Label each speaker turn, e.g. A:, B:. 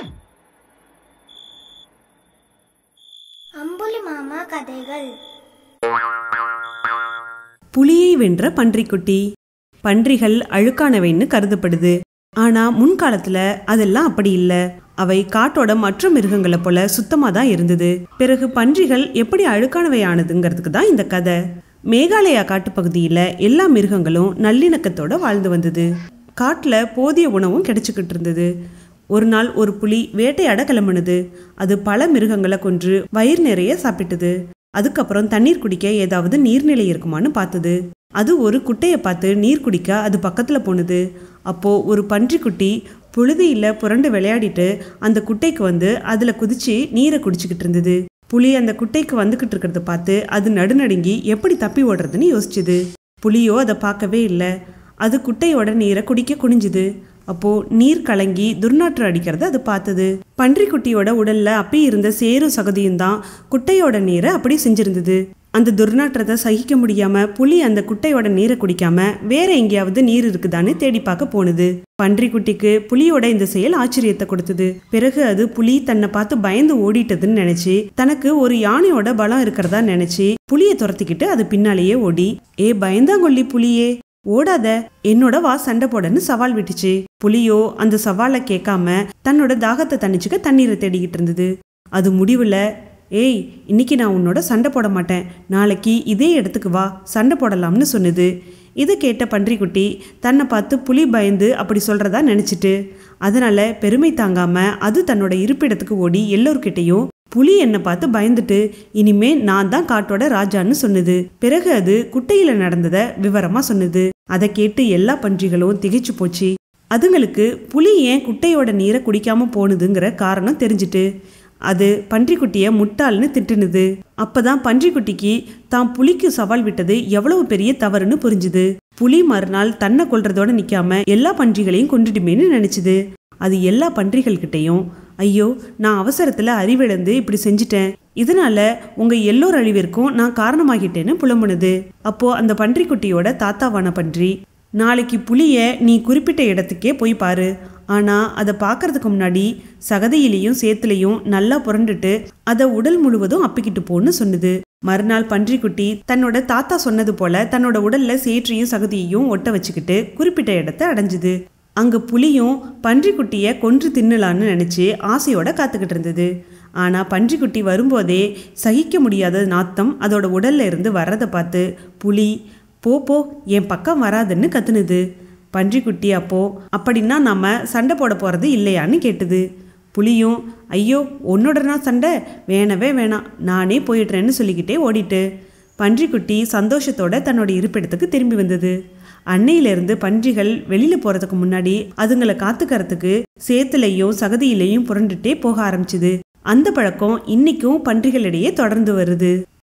A: அம்புலி மாமா கதைகள்.
B: புலியை வென்ற பன்றிக்குட்டி. பன்றிகள் அழுக்கானவைன்னு கருதப்படுது. ஆனா முன்காலத்துல அதெல்லாம் அப்படி இல்ல. அவை காட்டோட மற்ற மிருகங்களை போல சுத்தமா தான் இருந்தது. பிறகு பன்றிகள் எப்படி அழுக்கானவை ஆனதுங்கிறதுக்கு தான் இந்த கதை. மேகாலயா காட்டுப்பகுதியில எல்லா மிருகங்களும் நல்லிணக்கத்தோட வாழ்ந்து வந்தது. காட்டுல போதிய உணவும் கிடைச்சுக்கிட்டு இருந்தது. ஒரு நாள் ஒரு புலி வேட்டையாட கிளம்புனது. அது பல மிருகங்களை கொன்று வயிறு நிறைய சாப்பிட்டது. அதுக்கப்புறம் தண்ணீர் குடிக்க ஏதாவது நீர்நிலை இருக்குமான்னு பார்த்தது. அது ஒரு குட்டையை பார்த்து நீர் குடிக்க அது பக்கத்துல போனது. அப்போ ஒரு பன்றிக்குட்டி புழுதியில புரண்டு விளையாடிட்டு அந்த குட்டைக்கு வந்து அதுல குதிச்சு நீரை குடிச்சுக்கிட்டு இருந்தது. புலி அந்த குட்டைக்கு வந்துகிட்டு இருக்கிறத பார்த்து அது நடுநடுங்கி எப்படி தப்பி ஓடுறதுன்னு யோசிச்சுது. புலியோ அதை பார்க்கவே இல்லை. அது குட்டையோட நீரை குடிக்க குனிஞ்சுது. அப்போ நீர் கலங்கி துர்நாற்றம் அடிக்கிறத அது பார்த்தது. பன்றிக்குட்டியோட உடல்ல அப்படி இருந்த சேரும் சகதியும் தான் குட்டையோட நீரை அப்படி செஞ்சிருந்தது. அந்த துர்நாற்றத்தை சகிக்க முடியாம புலி அந்த குட்டையோட நீரை குடிக்காம வேற எங்கேயாவது நீர் இருக்குதான்னு தேடி பார்க்க போனது. பன்றிக்குட்டிக்கு புலியோட இந்த செயல் ஆச்சரியத்தை கொடுத்தது. பிறகு அது புலி தன்னை பார்த்து பயந்து ஓடிட்டதுன்னு நினைச்சு தனக்கு ஒரு யானையோட பலம் இருக்கிறதா நினைச்சு புலியை துரத்திக்கிட்டு அது பின்னாலேயே ஓடி, ஏ பயந்தாங்கொல்லி புலியே, ஓடாத, என்னோட வா சண்டை போடன்னு சவால் விட்டுச்சு. புலியோ அந்த சவாலை கேட்காம தன்னோட தாகத்தை தணிச்சுக்க தண்ணீரை தேடிக்கிட்டு இருந்தது. அது முடிவுல, ஏய், இன்னைக்கு நான் உன்னோட சண்டை போட மாட்டேன், நாளைக்கு இதே இடத்துக்கு வா சண்டை போடலாம்னு சொன்னது. இதை கேட்ட பன்றிக்குட்டி தன்னை பார்த்து புலி பயந்து அப்படி சொல்றதா நினைச்சிட்டு அதனால பெருமை தாங்காம அது தன்னோட இருப்பிடத்துக்கு ஓடி எல்லோர்கிட்டையும் புலி என்னை பார்த்து பயந்துட்டு இனிமே நான் தான் காட்டோட ராஜான்னு சொன்னது. பிறகு அது குட்டையில நடந்ததை விவரமா சொன்னது. அதை கேட்டு எல்லா பன்றிகளும் திகைச்சு போச்சு. அதுங்களுக்கு புலி ஏன் குட்டையோட நீரை குடிக்காம போனதுங்கிற காரணம் தெரிஞ்சுட்டு அது பன்றிக்குட்டிய முட்டாள்னு திட்டுனுது. அப்பதான் பன்றிக்குட்டிக்கு தான் புலிக்கு சவால் விட்டது எவ்வளவு பெரிய தவறுன்னு புரிஞ்சுது. புலி மறுநாள் தன்னை கொல்றதோட நிக்காம எல்லா பன்றிகளையும் கொண்டுடுமேன்னு நினைச்சுது. அது எல்லா பன்றிகள் கிட்டையும், ஐயோ, நான் அவசரத்துல அறிவிழந்து இப்படி செஞ்சுட்டேன், இதனால உங்க எல்லோர் அழிவிற்கும் நான் காரணமாகிட்டேன்னு புலம்புனது. அப்போ அந்த பன்றிக்குட்டியோட தாத்தாவான பன்றி, நாளைக்கு புலிய நீ குறிப்பிட்ட இடத்துக்கே போய் பாரு, ஆனா அதை பார்க்கறதுக்கு முன்னாடி சகதியிலையும் சேத்துலையும் நல்லா புரண்டுட்டு அதை உடல் முழுவதும் அப்பிக்கிட்டு போன்னு சொன்னது. மறுநாள் பன்றிக்குட்டி தன்னோட தாத்தா சொன்னது போல தன்னோட உடல்ல சேற்றையும் சகதியையும் ஒட்ட வச்சுக்கிட்டு குறிப்பிட்ட இடத்தை அடைஞ்சுது. அங்க புலியும் பன்றிக்குட்டிய கொன்று தின்னலான்னு நினைச்சு ஆசையோட காத்துக்கிட்டு இருந்தது. ஆனா பன்றிக்குட்டி வரும்போதே சகிக்க முடியாத நாத்தம் அதோட உடல்ல இருந்து வர்றதை பார்த்து புலி, போ போ, என் பக்கம் வராதுன்னு கத்துனுது. பன்றிக்குட்டி அப்போ, அப்படின்னா நாம சண்டை போட போறது இல்லையான்னு கேட்டுது. புலியும், ஐயோ, உன்னோட சண்டை வேணவே வேணாம், நானே போயிடுறேன்னு சொல்லிக்கிட்டே ஓடிட்டு பன்றிக்குட்டி சந்தோஷத்தோட தன்னோட இருப்பிடத்துக்கு திரும்பி வந்தது. அன்னையிலிருந்து பன்றிகள் வெளியில போறதுக்கு முன்னாடி அதுங்களை காத்துக்கிறதுக்கு சேத்துலையும் சகதியிலையும் புரண்டுட்டே போக ஆரம்பிச்சுது. அந்த பழக்கம் இன்னைக்கும் பன்றிகளிடையே தொடர்ந்து வருது.